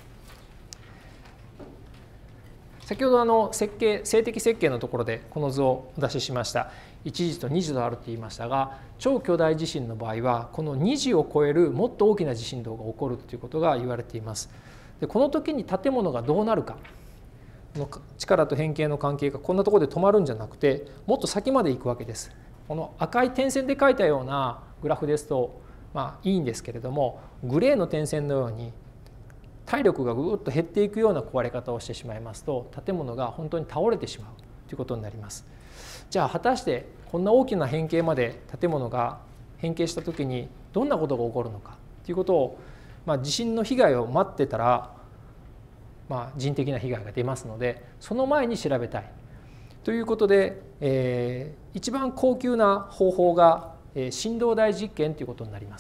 先ほど静的設計のところでこの図をお出ししました。1次と2次とあると言いましたが、超巨大地震の場合はこの2次を超えるもっと大きな地震動が起こるということが言われています。でこの時に建物がどうなるか、この力と変形の関係がこんなところで止まるんじゃなくて、もっと先まで行くわけです。この赤い点線で描いたようなグラフですといいんですけれども、グレーの点線のように体力がぐっと減っていくような壊れ方をしてしまいますと、建物が本当に倒れてしまうということになります。じゃあ果たしてこんな大きな変形まで建物が変形した時にどんなことが起こるのかということを、地震の被害を待ってたら、人的な被害が出ますので、その前に調べたいということで、一番高級な方法が振動大実験ということになります。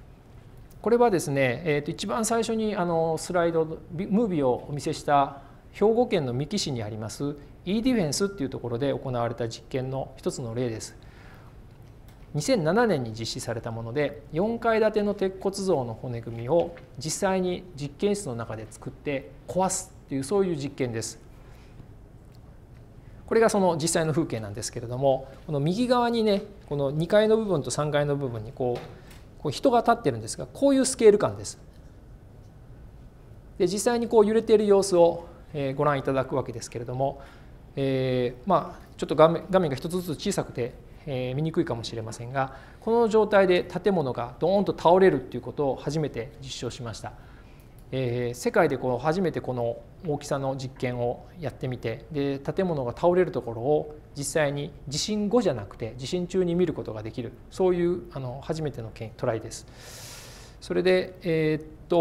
これはですね、一番最初にスライドムービーをお見せした兵庫県の三木市にあります E ディフェンスっていうところで行われた実験の一つの例です。2007年に実施されたもので、4階建ての鉄骨造の骨組みを実際に実験室の中で作って壊すっていう、そういう実験です。これがその実際の風景なんですけれども、この右側にね、この2階の部分と3階の部分にこう人が立ってるんですが、こういうスケール感です。で実際にこう揺れている様子をご覧いただくわけですけれども、ちょっと画面が一つずつ小さくて見にくいかもしれませんが、この状態で建物がドーンと倒れるっていうことを初めて実証しました。世界で初めてこの大きさの実験をやってみて、で建物が倒れるところを実際に地震後じゃなくて地震中に見ることができる、そういう初めてのトライです。それで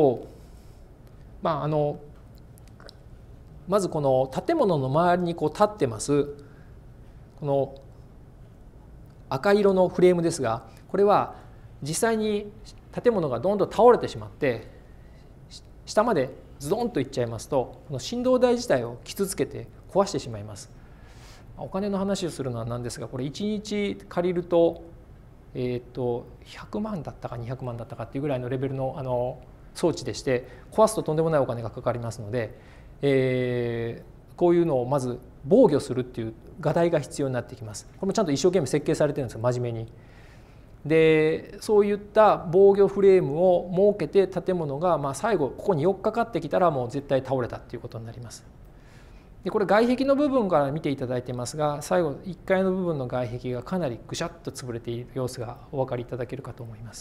まずこの建物の周りに立ってますこの赤色のフレームですが、これは実際に建物がどんどん倒れてしまって下までズドンといっちゃいますと、この振動台自体を傷つけて壊してしまいます。お金の話をするのはなんですが、これ1日借りると100万だったか200万だったかっていうぐらいのレベルの装置でして、壊すととんでもないお金がかかりますので、こういうのをまず防御するっていう画題が必要になってきます。これもちゃんと一生懸命設計されてるんですよ、真面目に。でそういった防御フレームを設けて建物が最後ここに寄っかかってきたらもう絶対倒れたっていうことになります。でこれ外壁の部分から見ていただいてますが、最後1階の部分の外壁がかなりぐしゃっと潰れている様子がお分かりいただけるかと思います。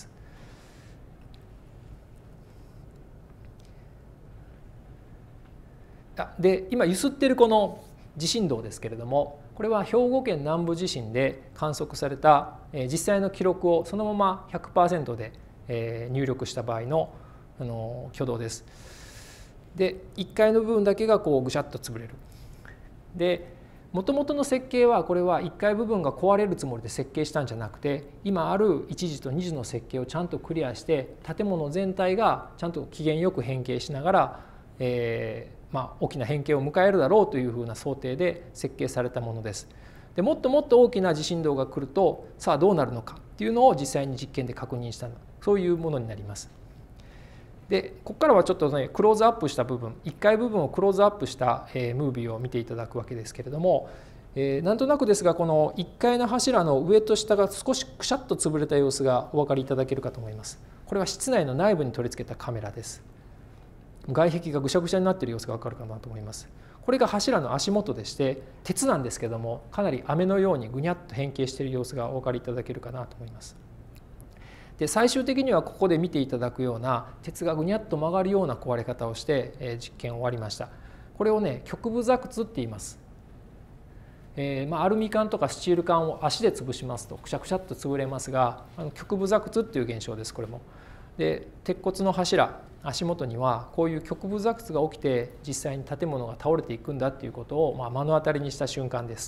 で今揺すってるこの地震動ですけれども、これは兵庫県南部地震で観測された実際の記録をそのまま 100% で入力した場合の挙動です。で1階の部分だけがぐしゃっと潰れる。でもともとの設計はこれは1階部分が壊れるつもりで設計したんじゃなくて、今ある1次と2次の設計をちゃんとクリアして建物全体がちゃんと機嫌よく変形しながら、大きな変形を迎えるだろうというふうな想定で設計されたものです。でもっともっと大きな地震動が来るとさあどうなるのかっていうのを実際に実験で確認した、そういうものになります。でここからはちょっとねクローズアップした部分、1階部分をクローズアップしたムービーを見ていただくわけですけれども、なんとなくですがこの1階の柱の上と下が少しくしゃっと潰れた様子がお分かりいただけるかと思います。これは室内の内部に取り付けたカメラです。外壁がぐしゃぐしゃになっている様子が分かるかなと思います。これが柱の足元でして鉄なんですけども、かなり飴のようにぐにゃっと変形している様子がお分かりいただけるかなと思います。で最終的にはここで見ていただくような鉄がぐにゃっと曲がるような壊れ方をして実験を終わりました。これをね局部挫屈って言います。アルミ缶とかスチール缶を足で潰しますとくしゃくしゃっと潰れますが、局部挫屈っていう現象です。これもで鉄骨の柱足元にはこういう局部挫屈が起きて実際に建物が倒れていくんだっていうことを目の当たりにした瞬間です。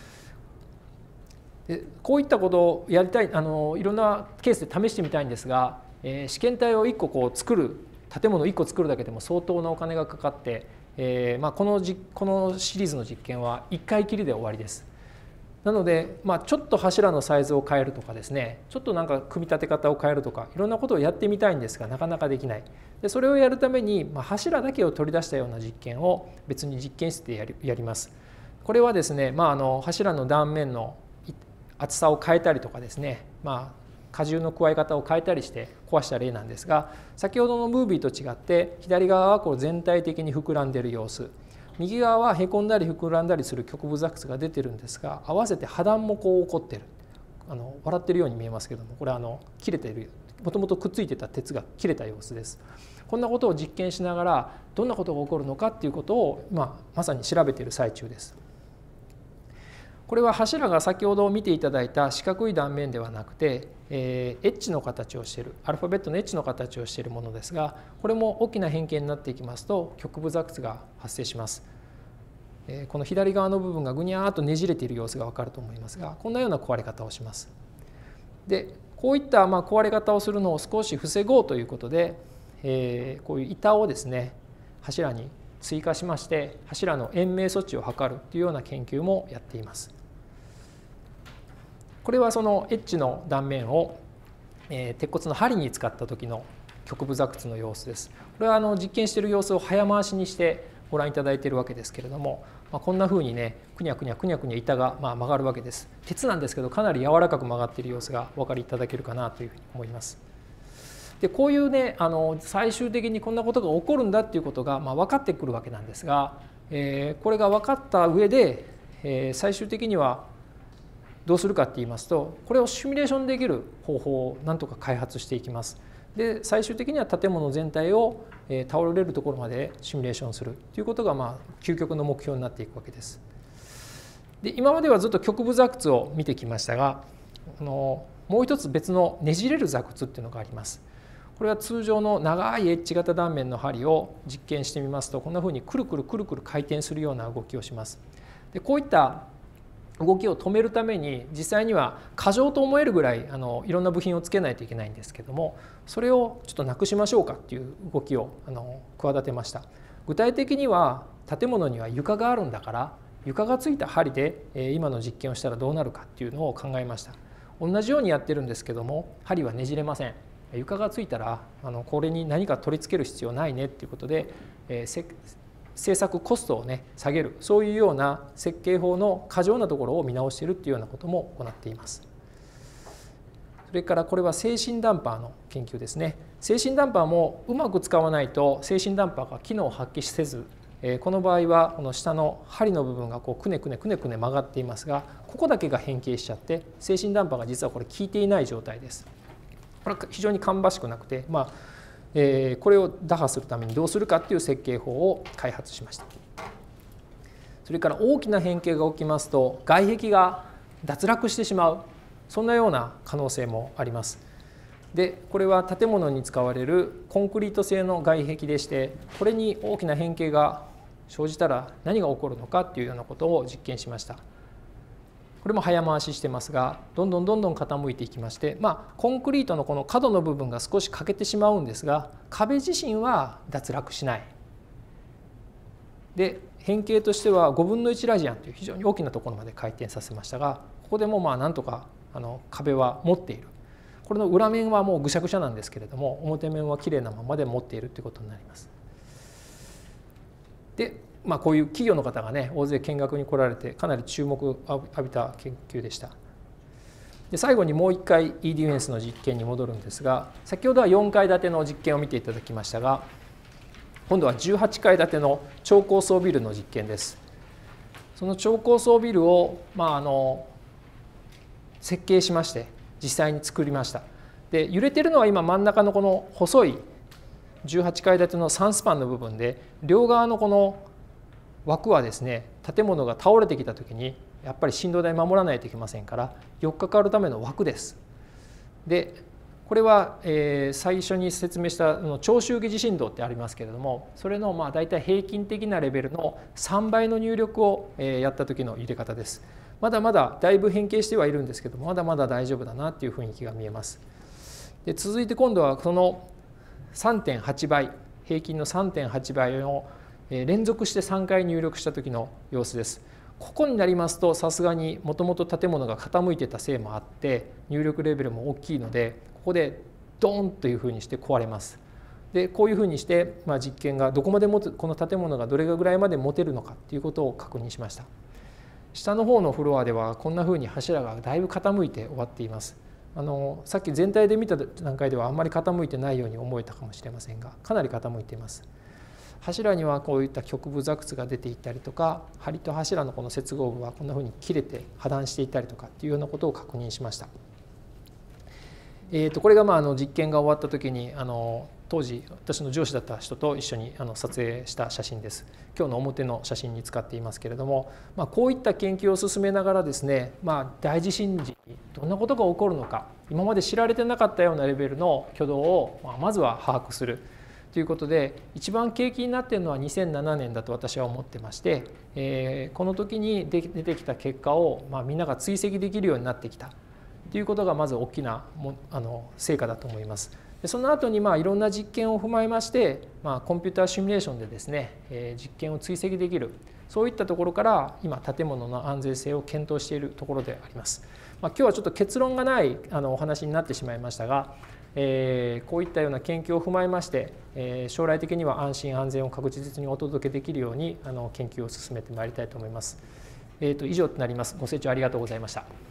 でこういったことをやりたい、いろんなケースで試してみたいんですが、試験体を1個作る、建物を1個作るだけでも相当なお金がかかって、このシリーズの実験は1回きりで終わりです。なので、ちょっと柱のサイズを変えるとかですね、ちょっとなんか組み立て方を変えるとかいろんなことをやってみたいんですがなかなかできない。でそれをやるために、柱だけを取り出したような実験を別に実験室でやります。これはですね、柱の断面の厚さを変えたりとかですね、荷重の加え方を変えたりして壊した例なんですが、先ほどのムービーと違って左側は全体的に膨らんでいる様子、右側はへこんだり膨らんだりする局部挫屈が出てるんですが、合わせて破断も起こってる、笑ってるように見えますけども、これは切れている、もともとくっついてた鉄が切れた様子です。こんなことを実験しながらどんなことが起こるのかっていうことを、まさに調べている最中です。これは柱が先ほど見ていただいた四角い断面ではなくて、H の形をしている、アルファベットの H の形をしているものですが、これも大きな変形になっていきますと局部挫屈が発生します。この左側の部分がぐにゃーっとねじれている様子が分かると思いますが、こんなような壊れ方をします。でこういった壊れ方をするのを少し防ごうということで、こういう板をですね柱に追加しまして柱の延命措置を図るというような研究もやっています。これはそのエッジの断面を鉄骨の針に使った時の局部座屈の様子です。これは実験している様子を早回しにしてご覧いただいているわけですけれども、こんなふうにねくにゃくにゃくにゃくにゃ板が曲がるわけです。鉄なんですけどかなり柔らかく曲がっている様子がお分かりいただけるかなというふうに思います。でこういうね最終的にこんなことが起こるんだっていうことが分かってくるわけなんですが、これが分かった上で最終的にはどうするかって言いますと、これをシミュレーションできる方法をなんとか開発していきます。で最終的には建物全体を倒れるところまでシミュレーションするということが究極の目標になっていくわけです。で今まではずっと局部座屈を見てきましたが、もう一つ別のねじれる座屈っていうのがあります。これは通常の長いエッジ型断面の針を実験してみますと、こんなふうにくるくるくるくる回転するような動きをします。でこういった動きを止めるために実際には過剰と思えるぐらいいろんな部品をつけないといけないんですけども、それをちょっとなくしましょうかっていう動きを企てました。具体的には建物には床があるんだから床がついた針で今の実験をしたらどうなるかっていうのを考えました。同じようにやってるんですけども針はねじれません。床がついたらこれに何か取り付ける必要ないねっていうことで製作コストをね下げる、そういうような設計法の過剰なところを見直しているっていうようなことも行っています。それからこれは静振ダンパーの研究ですね。静振ダンパーもうまく使わないと静振ダンパーが機能を発揮せず、この場合はこの下の針の部分がこうくねくねくねくね曲がっていますが、ここだけが変形しちゃって静振ダンパーが実はこれ効いていない状態です。これは非常に芳しくなくて、これを打破するためにどうするかっていう設計法を開発しました。それから大きな変形が起きますと外壁が脱落してしまう、そんなような可能性もあります。でこれは建物に使われるコンクリート製の外壁でして、これに大きな変形が生じたら何が起こるのかっていうようなことを実験しました。これも早回ししてますが、どんどん傾いていきまして、コンクリートのこの角の部分が少し欠けてしまうんですが、壁自身は脱落しない。で変形としては5分の1ラジアンという非常に大きなところまで回転させましたが、ここでもなんとか壁は持っている。これの裏面はもうぐしゃぐしゃなんですけれども、表面はきれいなままで持っているということになります。でこういう企業の方がね大勢見学に来られてかなり注目を浴びた研究でした。で最後にもう一回 E ディフェンスの実験に戻るんですが、先ほどは4階建ての実験を見ていただきましたが、今度は18階建ての超高層ビルの実験です。その超高層ビルを、設計しまして実際に作りました。で揺れてるのは今真ん中のこの細い18階建ての3スパンの部分で、両側のこの枠はですね、建物が倒れてきた時にやっぱり振動台守らないといけませんから寄っかかるための枠です。でこれは最初に説明した長周期地振動ってありますけれども、それの大体平均的なレベルの3倍の入力をやった時の入れ方です。まだまだだいぶ変形してはいるんですけども、まだまだ大丈夫だなっていう雰囲気が見えます。で続いて今度はその 3.8 倍、平均の 3.8 倍を連続して3回入力した時の様子です。ここになりますとさすがにもともと建物が傾いてたせいもあって入力レベルも大きいので、ここでドーンというふうにして壊れます。でこういうふうにして、実験がどこまでこの建物がどれぐらいまで持てるのかっていうことを確認しました。下の方のフロアではこんなふうに柱がだいぶ傾いて終わっています。さっき全体で見た段階ではあんまり傾いてないように思えたかもしれませんが、かなり傾いています。柱にはこういった局部座屈が出ていったりとか、梁と柱のこの接合部はこんなふうに切れて破断していたりとかっていうようなことを確認しました。これが実験が終わった時に当時私の上司だった人と一緒に撮影した写真です。今日の表の写真に使っていますけれども、こういった研究を進めながらですね、大地震時にどんなことが起こるのか、今まで知られてなかったようなレベルの挙動をまずは把握するということで、一番契機になっているのは2007年だと私は思ってまして、この時に出てきた結果をみんなが追跡できるようになってきたということがまず大きな成果だと思います。でその後にいろんな実験を踏まえまして、 コンピューターシミュレーションでですね、実験を追跡できる、そういったところから今建物の安全性を検討しているところであります。今日はちょっと結論がないお話になってしまいましたが、こういったような研究を踏まえまして、将来的には安心安全を確実にお届けできるように研究を進めてまいりたいと思います。以上となります。ご清聴ありがとうございました。